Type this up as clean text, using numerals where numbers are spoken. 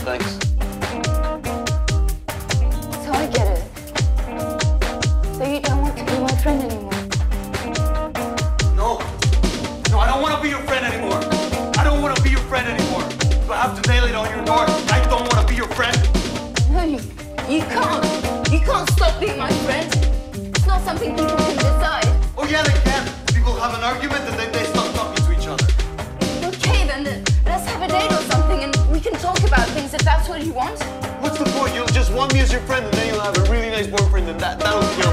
thanks. So I get it. So you don't want to be my friend anymore? No. No, I don't want to be your friend anymore. I don't want to be your friend anymore. Do I have to nail it on your door? I don't want to be your friend. No, you can't. You can't stop being my friend. It's not something people can decide. Oh yeah, they can. People have an argument and then they stop talking to each other. Okay, then let's have a date or something and we can talk about things if that's what you want. What's the point? You'll just want me as your friend and then you'll have a really nice boyfriend and that'll kill